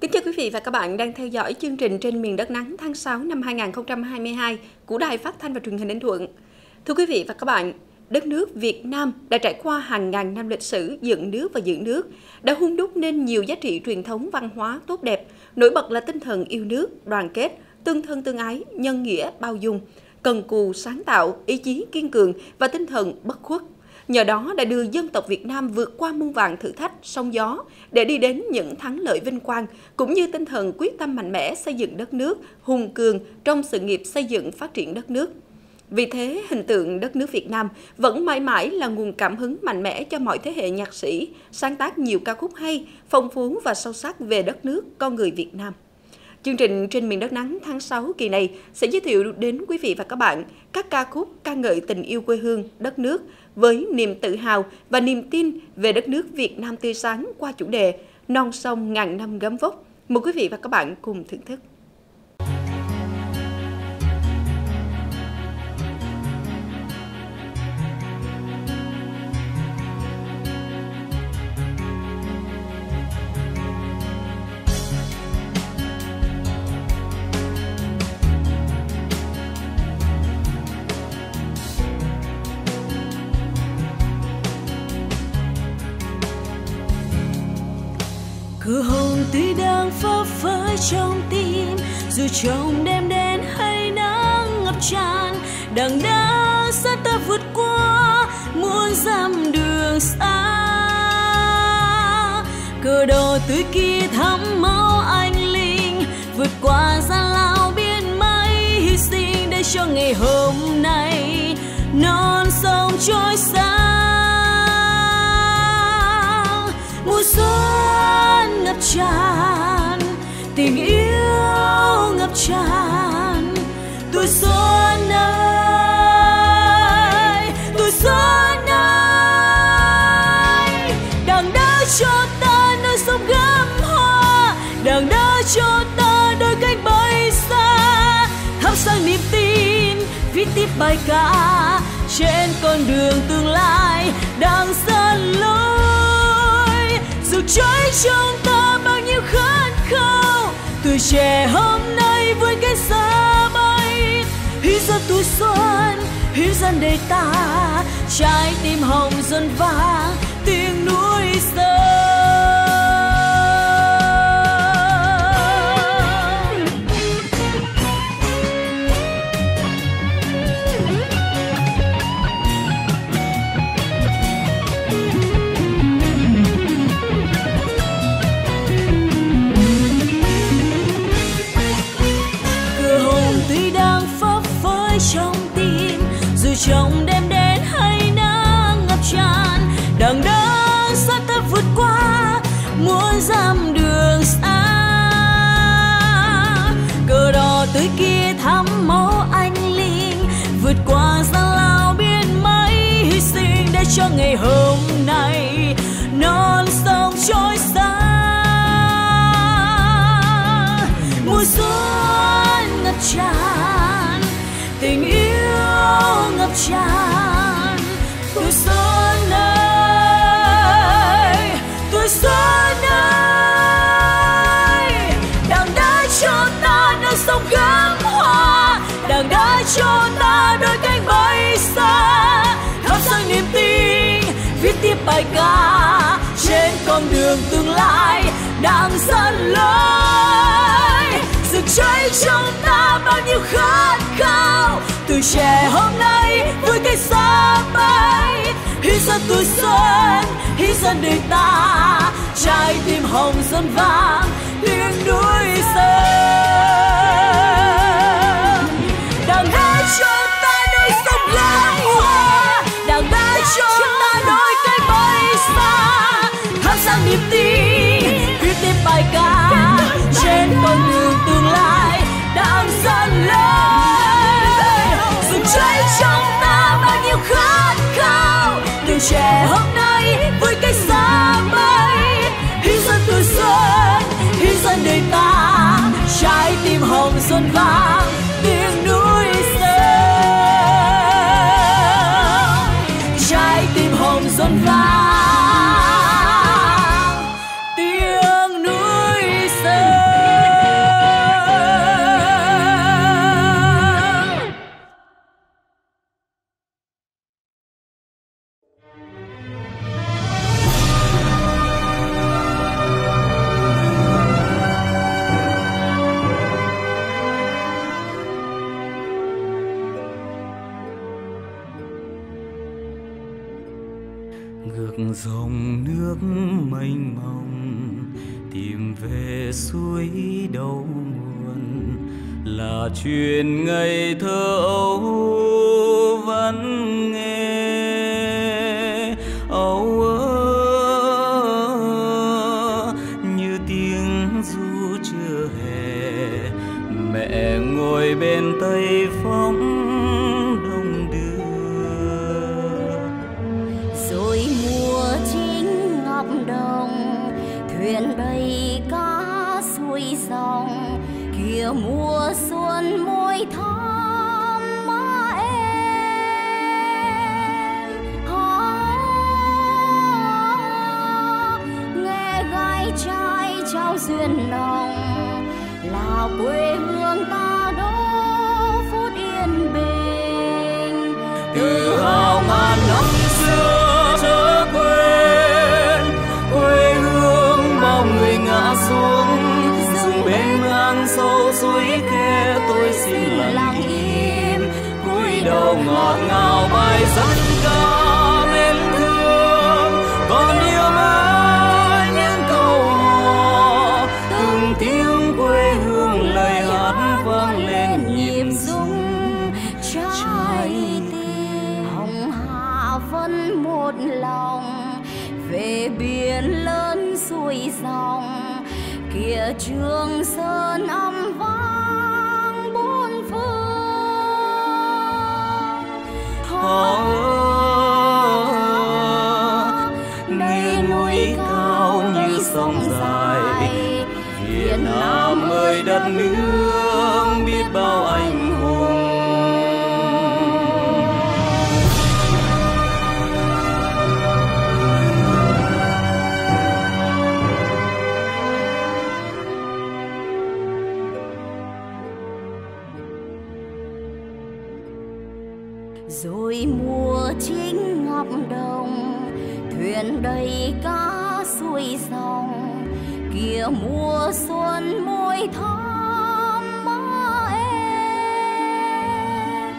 Kính chào quý vị và các bạn đang theo dõi chương trình Trên miền đất nắng tháng 6 năm 2022 của Đài Phát thanh và Truyền hình Ninh Thuận. Thưa quý vị và các bạn, đất nước Việt Nam đã trải qua hàng ngàn năm lịch sử dựng nước và giữ nước, đã hun đúc nên nhiều giá trị truyền thống văn hóa tốt đẹp, nổi bật là tinh thần yêu nước, đoàn kết, tương thân tương ái, nhân nghĩa, bao dung, cần cù, sáng tạo, ý chí kiên cường và tinh thần bất khuất. Nhờ đó đã đưa dân tộc Việt Nam vượt qua muôn vàn thử thách, sóng gió để đi đến những thắng lợi vinh quang, cũng như tinh thần quyết tâm mạnh mẽ xây dựng đất nước, hùng cường trong sự nghiệp xây dựng phát triển đất nước. Vì thế, hình tượng đất nước Việt Nam vẫn mãi mãi là nguồn cảm hứng mạnh mẽ cho mọi thế hệ nhạc sĩ, sáng tác nhiều ca khúc hay, phong phú và sâu sắc về đất nước, con người Việt Nam. Chương trình Trên miền đất nắng tháng 6 kỳ này sẽ giới thiệu đến quý vị và các bạn các ca khúc ca ngợi tình yêu quê hương, đất nước với niềm tự hào và niềm tin về đất nước Việt Nam tươi sáng qua chủ đề Non sông ngàn năm gấm vóc. Mời quý vị và các bạn cùng thưởng thức. Cửa hồn tươi đang phấp phới trong tim, dù trong đêm đến hay nắng ngập tràn, đằng đẵng sẽ ta vượt qua muôn dặm đường xa. Cờ đỏ tươi kia thắm máu anh linh, vượt qua gian lao biển mây hy sinh để cho ngày hôm nay non sông trôi sáng. Mùa xuân ngập tràn, tình yêu ngập tràn, tuổi xuân ơi, tuổi xuân ơi. Đằng đã cho ta nơi sông gấm hoa, đằng đã cho ta đôi cánh bay xa, thắp sáng niềm tin viết tiếp bài ca trên con đường tương lai đang dần lối. Dù cháy trong ta bao nhiêu khát khao, tuổi trẻ hôm nay vươn cánh xa bay, hy sinh tuổi xuân, hy sinh đời ta, trái tim hồng dần vang tiếng núi sông. Trong tim, dù trong đêm đến hay nắng ngập tràn, đằng đó sẽ ta vượt qua muôn dặm đường xa. Cờ đỏ tươi kia thắm máu anh linh, vượt qua gian lao biển mây hy sinh để cho ngày hôm nay non sông trôi sáng. Mùa xuân ngập tràn, tình yêu ngập tràn, tuổi xuân ơi, tuổi xuân ơi. Đằng đã cho ta nơi sông gấm hoa, đằng đã cho ta đôi cánh bay xa, thắp sáng niềm tin viết tiếp bài ca trên con đường tương lai đang dần lối. Rực cháy trong ta bao nhiêu khát khao, tuổi trẻ hôm nay vui cây xa bay, hy sinh tuổi xuân, hy sinh đời ta, trái tim hồng dần vang tiếng núi sông. Đằng đã cho ta đôi sông gấm hoa, đằng đã cho ta đôi cánh bay xa, thắp sáng niềm tin viết tiếp bài ca trên con đường tương lai đang dần lên. Dù cháy trong ta bao nhiêu khát khao, tuổi trẻ hôm nay vui cây xa bay, hy sinh tuổi xuân, hy sinh đời ta, trái tim hồng xuân vang tiếng núi sông, trái tim hồng xuân vang tiếng núi sông. ngược dòng nước mênh mông tìm về suối đầu nguồn, là chuyện ngày thơ ấu vẫn nghe âu như tiếng ru trưa hè. Mẹ ngồi bên tây phong đông đưa, rồi mùa chính ngọc đồng thuyền đầy cá xuôi dòng, kìa mùa xuân môi thắm má em. Nghe gái trai trao duyên nồng, là quê hương ta đó phút yên bình. tự hào ngàn năm xưa chớ quên quê hương bao người ngã xuống, dừng bên ngang sâu suối khe tôi xin lặng im cúi đầu ngọt ngào bài dân ca mến thương. Còn yêu mãi những câu hò, từng tiếng quê hương lời hát vang lên nhịp rung trái tim. Hồng Hà vẫn một lòng về biển lớn xuôi dòng, kìa Trường Sơn âm vang bốn phương. Nghe núi cao như sông dài, Việt Nam ơi đất nước biết bao anh hùng. Rồi mùa chính ngọc đồng thuyền đầy cá xuôi dòng, kìa mùa xuân môi thắm má em.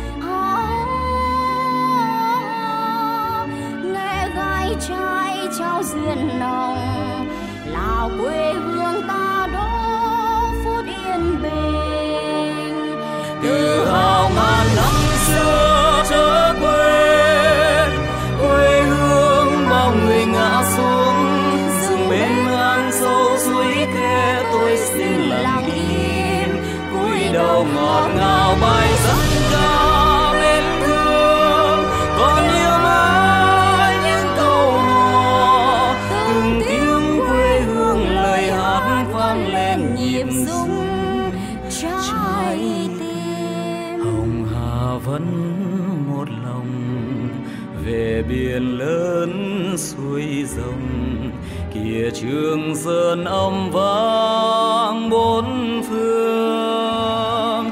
Nghe gái trai trao duyên nồng, là quê hương ta đó phút yên bình. Tự hào ngàn năm xưa chớ quên quê hương bao người ngã xuống, dừng bên ngang sâu suối khe tôi xin lặng im cúi đầu ngọt ngào bài dân ca mến thương. Còn yêu mãi những câu hò, từng tiếng quê hương lời hát vang lên nhịp rung trái tim. Hồng Hà vẫn một lòng về biển lớn xuôi rộng, kìa Trường Sơn âm vang bốn phương.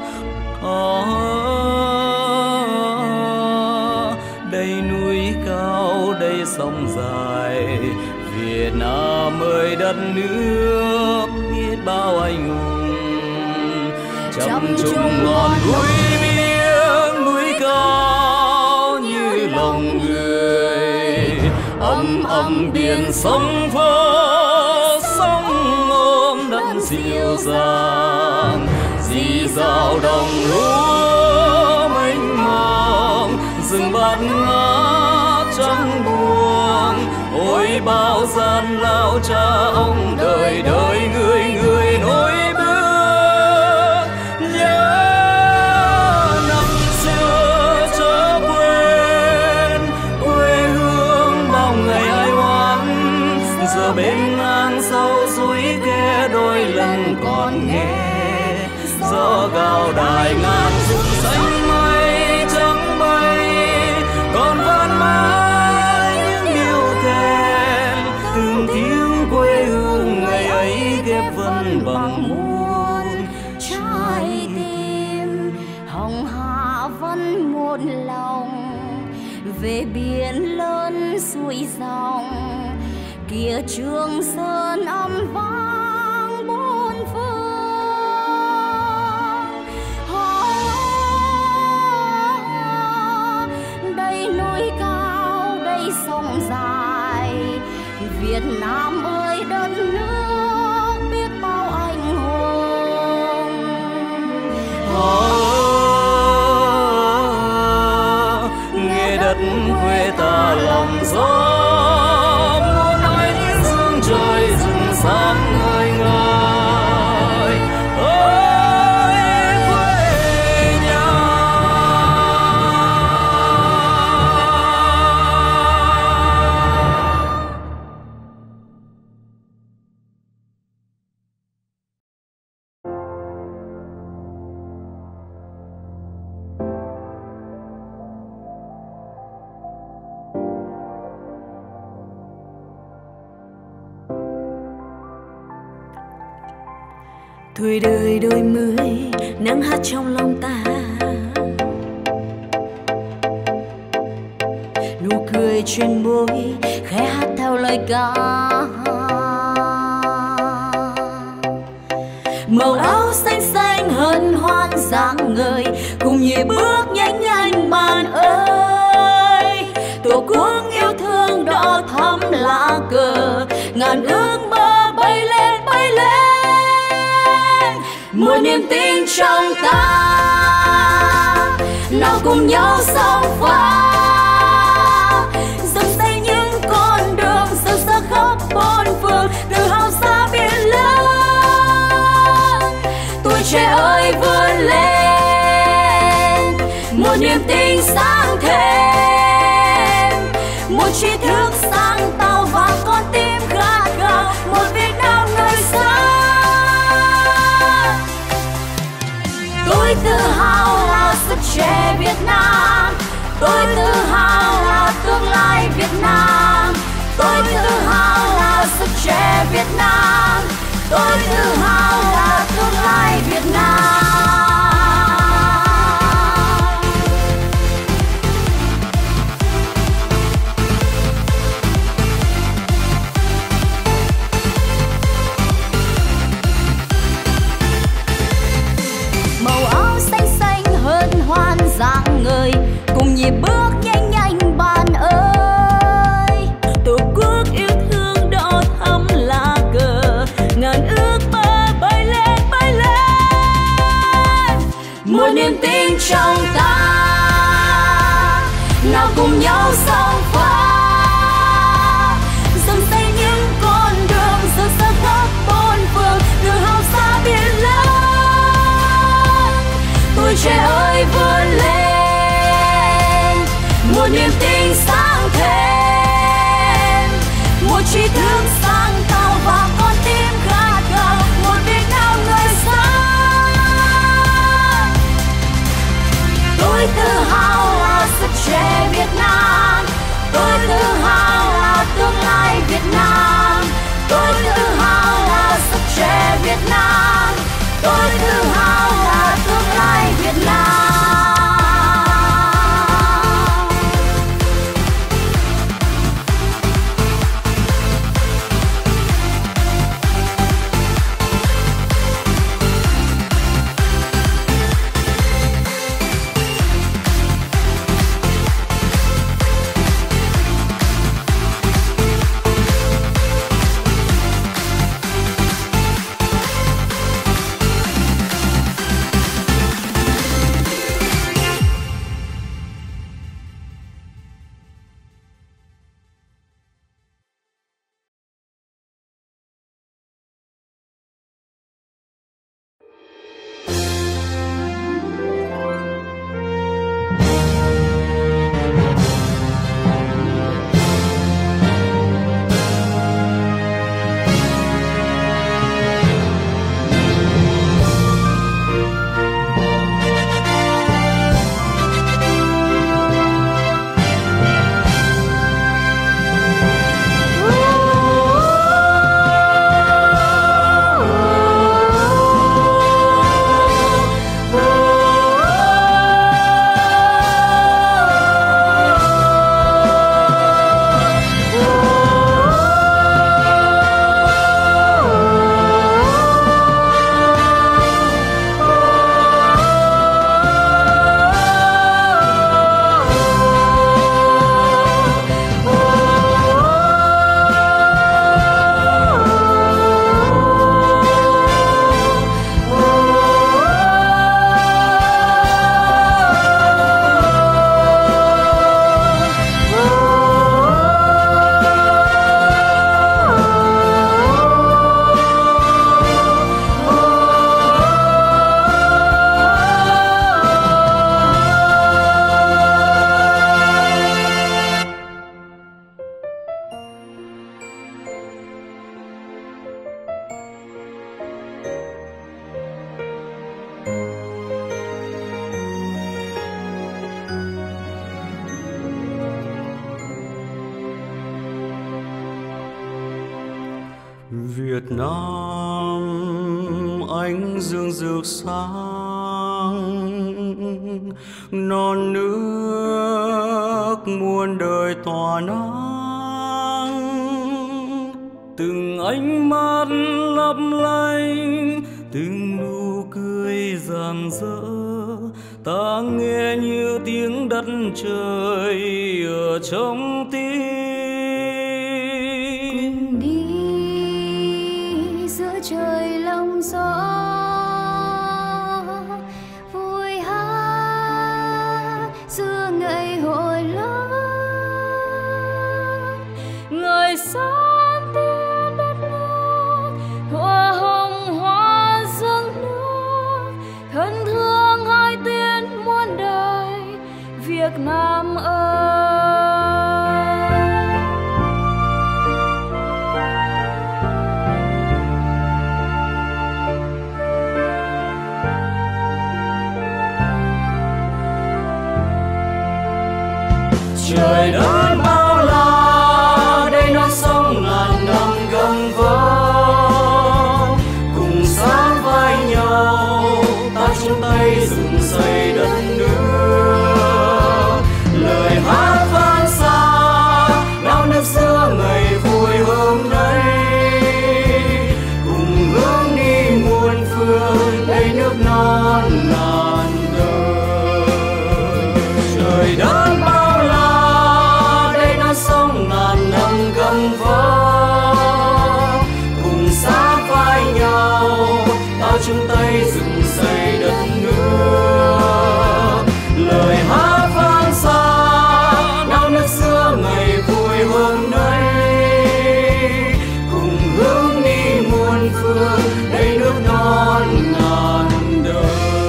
Đây núi cao đây sông dài, Việt Nam ơi đất nước biết bao anh hùng. Chăm chung ngọn núi biếc núi cao như lòng người, ấm ấm biển sông phố sóng ôm đất dịu dàng, dì dào đồng lúa mênh mông, rừng bát ngát trắng buông. Ôi bao gian lao cha ông đời đời người người nối bước nhớ năm xưa chớ quên quê hương bao ngày ai oán. Giờ bên ngang sâu suối khe đôi lần còn nghe gió gào đài ngàn rung xanh mây trắng bay, còn vẫn mãi những điều khen từng tiếng quê hương ngày ấy ghép vân bằng muôn trái tim. Hồng Hà vẫn một lòng về biển lớn xuôi dòng, kìa Trường Sơn âm vang bốn phương. Đây núi cao đây sông sông dài. Việt Nam ơi đất nước biết bao anh hùng. Nghe đất quê ta lòng gió, muốn nói dương trời rừng sáng ngời ngời. Ôi quê nhà. Tuổi đời đôi mươi nắng hát trong lòng ta, nụ cười trên môi khẽ hát theo lời ca. Màu áo xanh xanh hân hoan rạng ngời, cùng nhịp bước nhanh nhanh bạn ơi. Tổ quốc yêu thương đỏ thắm lá cờ, ngàn ước mơ bay lên bay lên. Một niềm tin trong ta, nào cùng nhau song pha, dâng xây những con đường sâu sắc khắp bốn phương, tự hào xa biển lớn. Tuổi trẻ ơi vươn lên, một niềm tin sáng thêm, một tri thức sáng tạo và con tim khát khao một Việt Nam người sáng. Tôi tự hào là sức trẻ Việt Nam, tôi tự hào là tương lai Việt Nam, tôi tự hào là sức trẻ Việt Nam, tôi tự hào là tương lai Việt Nam. Màu áo xanh xanh hân hoan rạng ngời, cùng nhịp bước nhanh nhanh Việt Nam ánh dương rực sáng, non nước muôn đời tỏa nắng. Từng ánh mắt lấp lánh, từng nụ cười rạng rỡ, ta nghe như tiếng đất trời ở trong tim. Cùng đi giữa trời lòng gió, vui hát giữa ngày hội lớn. Người sáng tiên đất nước, hoa hồng hoa dâng nước, thân thương hai tiếng muôn đời Việt Nam ơi. Trời đất bao la, đây non sông ngàn năm gấm vóc, cùng sát vai nhau ta chung tay dựng xây đất nước. Lời hát vang xa nao nức xưa ngày vui hôm nay, cùng hướng đi muôn phương đây nước non ngàn đời. Trời đất bao la, sông ngàn năm gấm vóc, cùng sát vai nhau ta chung tay dựng xây đất nước. Lời hát vang xa nao nức xưa ngày vui hôm nay, cùng hướng đi muôn phương đây nước non ngàn đời.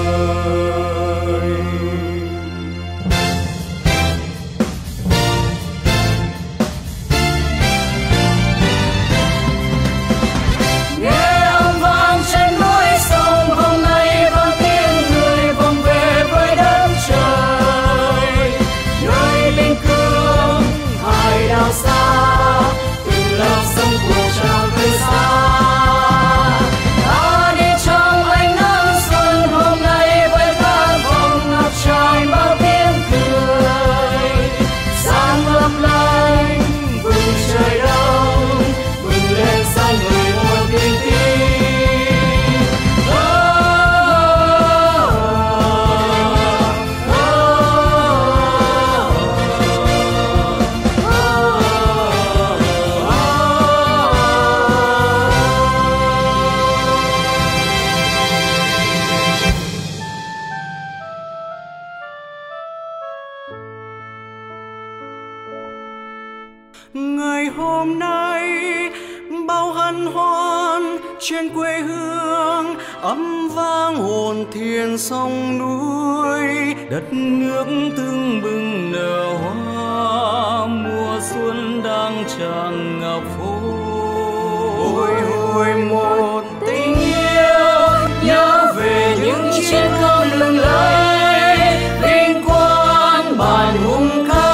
Ngày hôm nay bao hân hoan trên quê hương, âm vang hồn thiên sông núi. Đất nước tưng bừng nở hoa, mùa xuân đang tràn ngập phố. Bồi hồi một tình yêu, nhớ về những chiến công lừng lẫy, vinh quang bản hùng ca.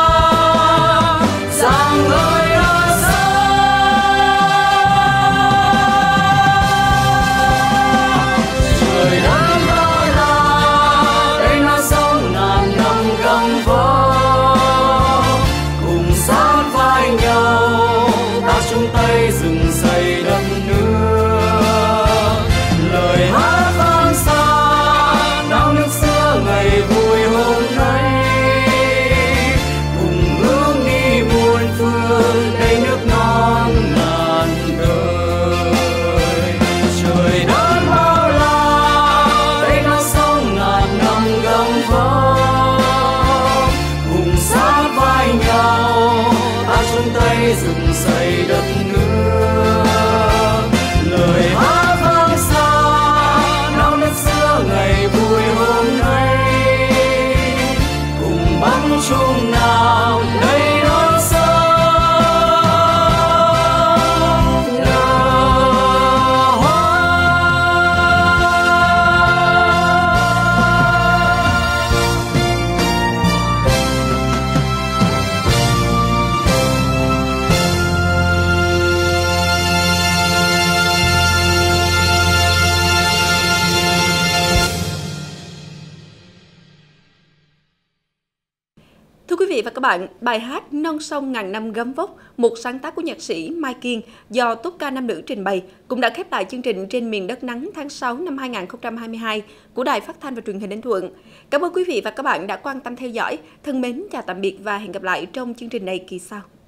Chung tay dựng xây đất nước. Lời hát vang xa nao nức xưa ngày vui hôm nay, cùng hướng đi muôn phương đây nước non ngàn đời. Trời đất bao la, đây non sông ngàn năm gấm vóc, cùng sát vai nhau ta chung tay dựng xây đất nước. Lời hát vang xa nao nức xưa ngày vui hôm nay, cùng bắn chung nào đây non sông nở hoa. các bạn, bài hát Non sông ngàn năm gấm vóc, một sáng tác của nhạc sĩ Mai Kiên do tốp ca nam nữ trình bày, cũng đã khép lại chương trình Trên miền đất nắng tháng 6 năm 2022 của Đài Phát thanh và Truyền hình Ninh Thuận. Cảm ơn quý vị và các bạn đã quan tâm theo dõi. Thân mến chào tạm biệt và hẹn gặp lại trong chương trình này kỳ sau.